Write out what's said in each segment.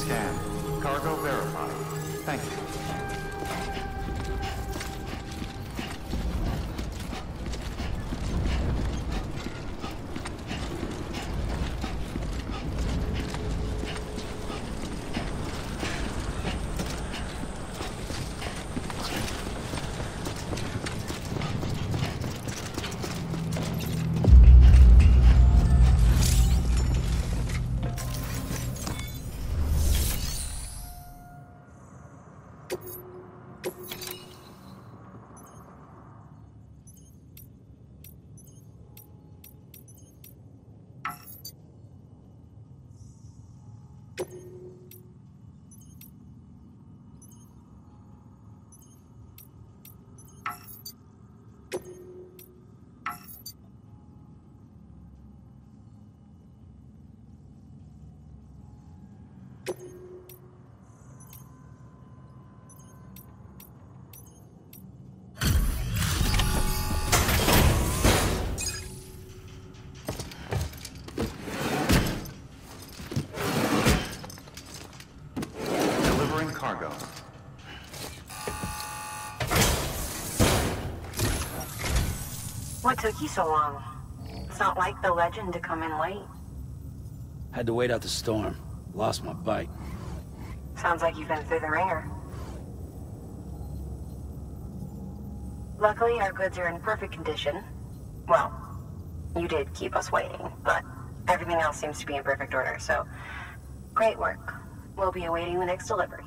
Scanned. Cargo verified. Thank you. Cargo. What took you so long? It's not like the legend to come in late. Had to wait out the storm. Lost my bike. Sounds like you've been through the ringer. Luckily, our goods are in perfect condition. Well, you did keep us waiting, but everything else seems to be in perfect order, so great work. We'll be awaiting the next delivery.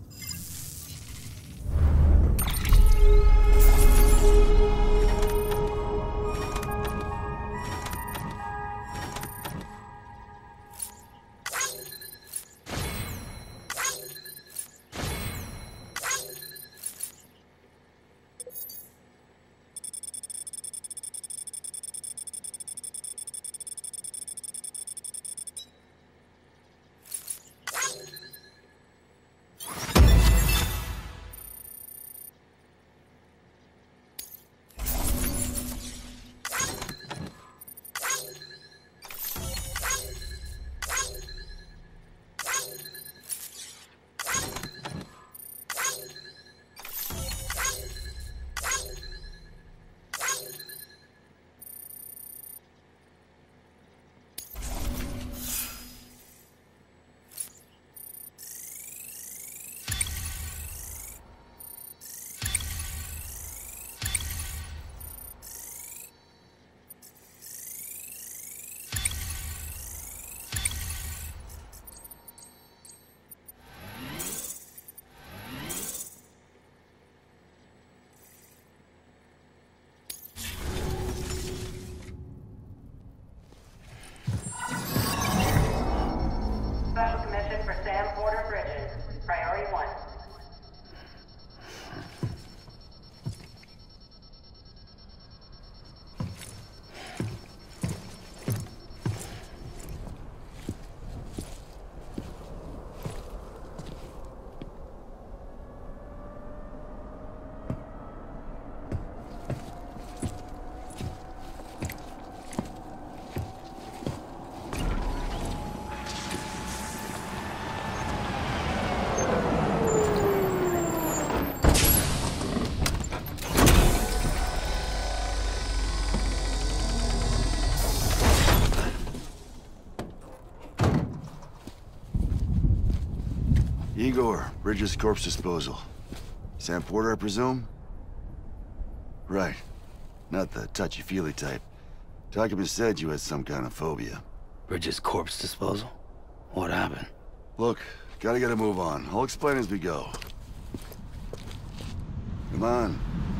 Igor, Bridges corpse disposal. Sam Porter, I presume? Right. Not the touchy-feely type. Documents said you had some kind of phobia. Bridges corpse disposal? What happened? Look, gotta get a move on. I'll explain as we go. Come on.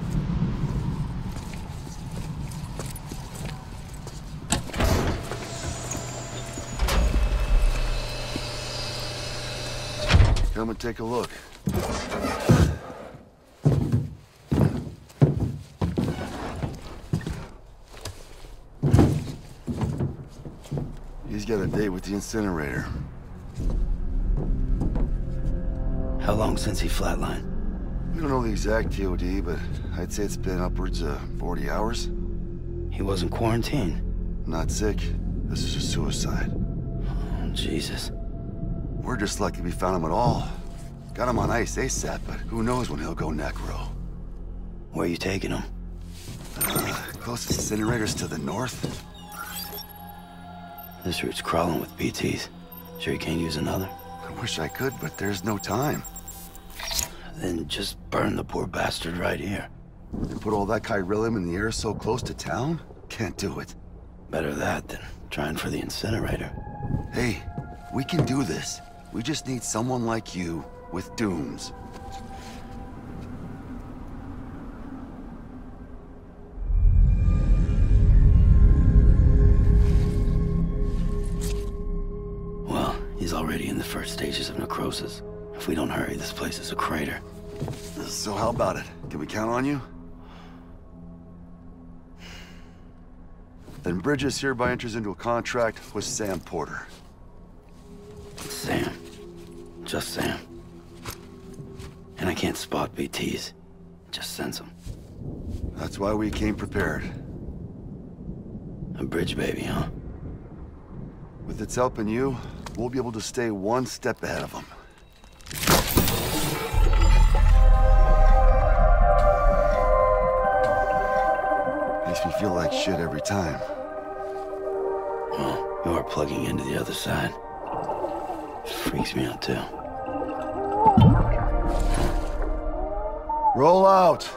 Come and take a look. He's got a date with the incinerator. How long since he flatlined? We don't know the exact TOD, but I'd say it's been upwards of 40 hours. He wasn't quarantined? Not sick. This is a suicide. Oh, Jesus. We're just lucky we found him at all. Got him on ice ASAP, but who knows when he'll go necro. Where are you taking him? Closest incinerators to the north? This route's crawling with BTs. Sure you can't use another? I wish I could, but there's no time. Then just burn the poor bastard right here. And put all that chiralium in the air so close to town? Can't do it. Better that than trying for the incinerator. Hey, we can do this. We just need someone like you with dooms. Well, he's already in the first stages of necrosis. If we don't hurry, this place is a crater. So how about it? Can we count on you? Then Bridges hereby enters into a contract with Sam Porter. Sam. Just Sam. And I can't spot BTs. Just sense them. That's why we came prepared. A bridge baby, huh? With its help and you, we'll be able to stay one step ahead of them. Makes me feel like shit every time. Well, you're plugging into the other side. It freaks me out, too. Roll out!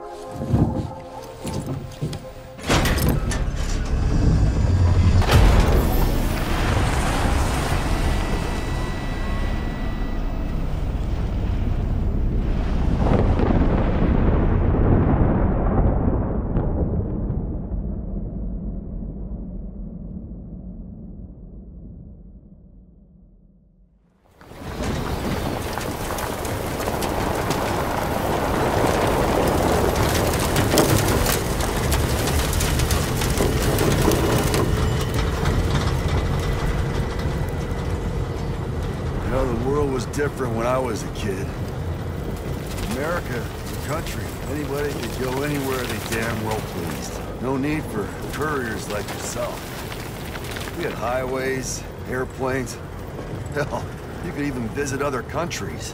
Different when I was a kid. America, the country, anybody could go anywhere they damn well pleased. No need for couriers like yourself. We had highways, airplanes. Hell, you could even visit other countries.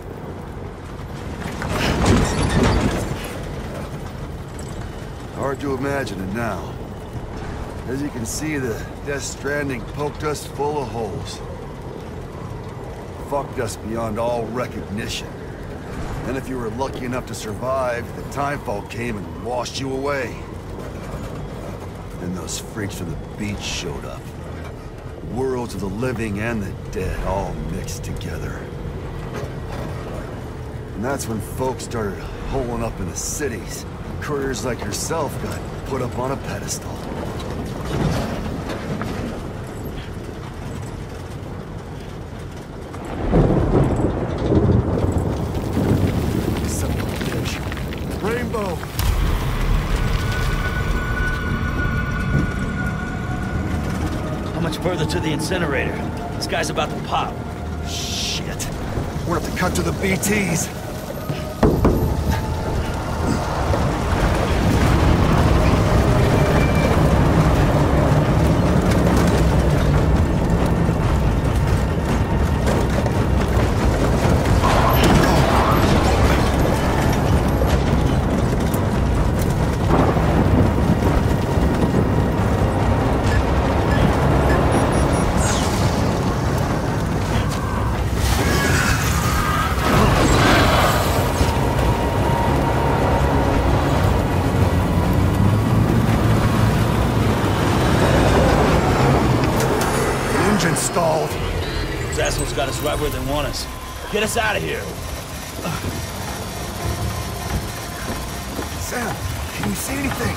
Hard to imagine it now. As you can see, the Death Stranding poked us full of holes. Fucked us beyond all recognition. And if you were lucky enough to survive, the timefall came and washed you away. Then those freaks from the beach showed up. Worlds of the living and the dead all mixed together. And that's when folks started holing up in the cities. Couriers like yourself got put up on a pedestal. Rainbow! How much further to the incinerator? This guy's about to pop. Shit. We're gonna have to cut to the BTs. Stalled. Those assholes got us right where they want us. Get us out of here. Sam, can you see anything?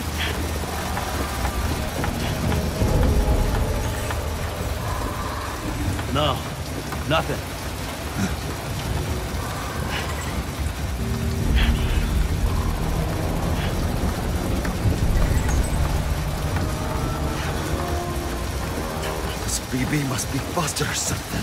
No, nothing. BB must be busted or something.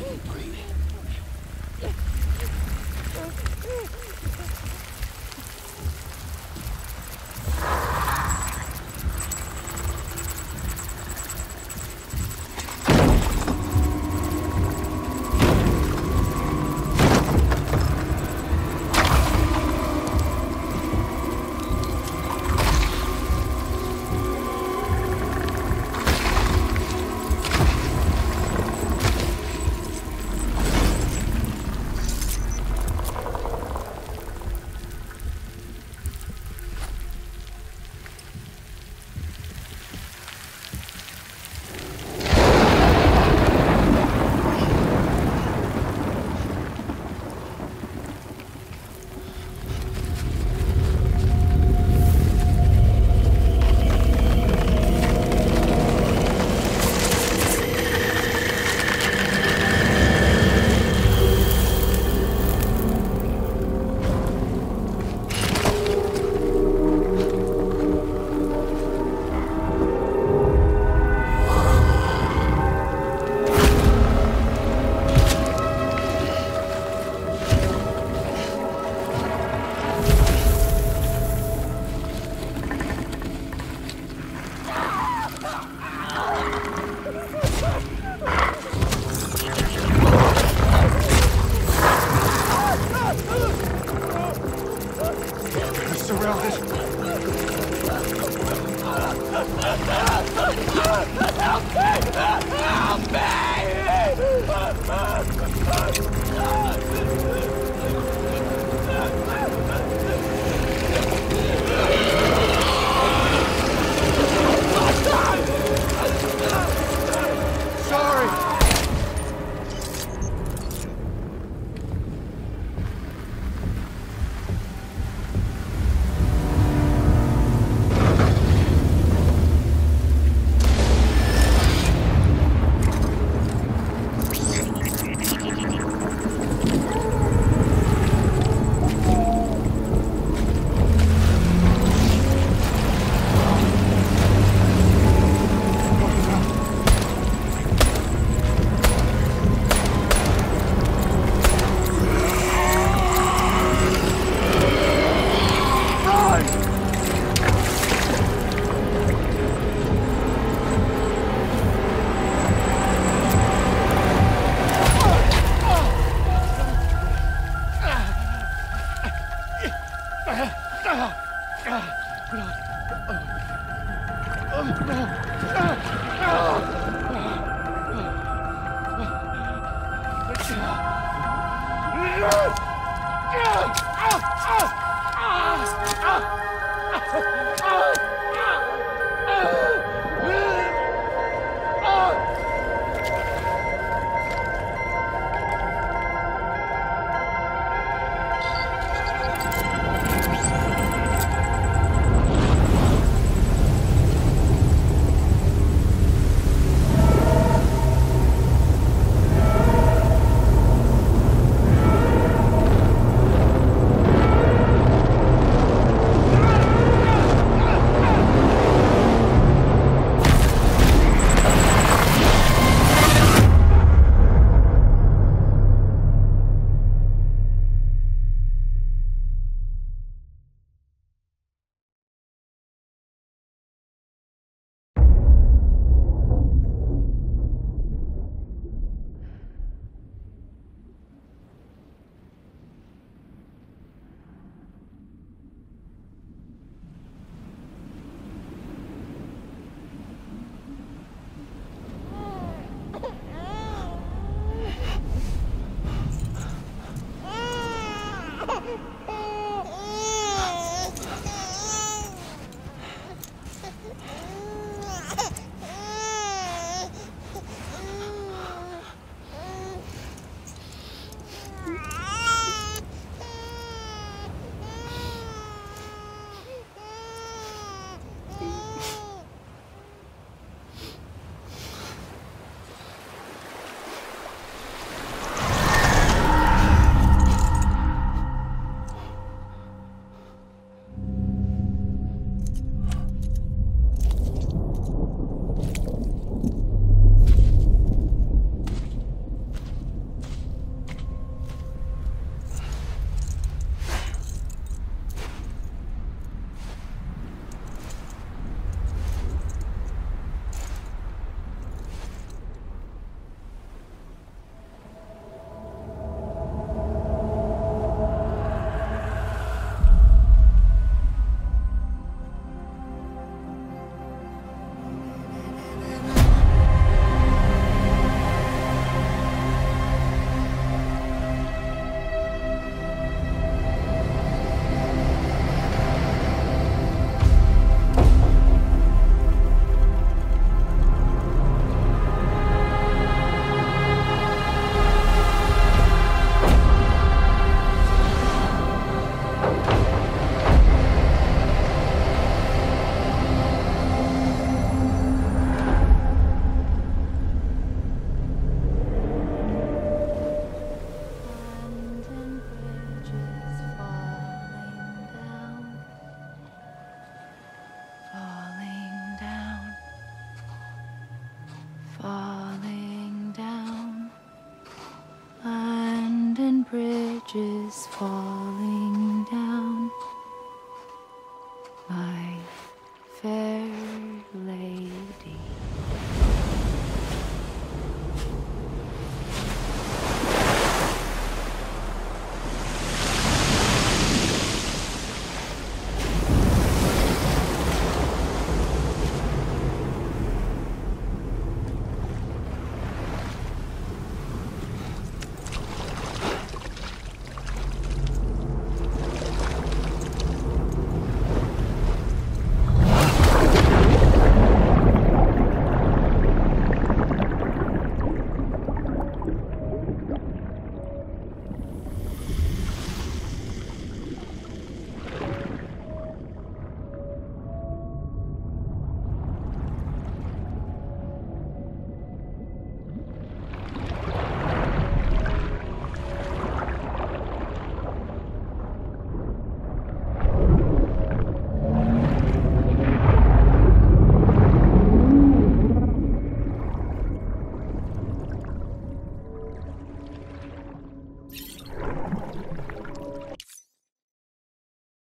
Breathe. is for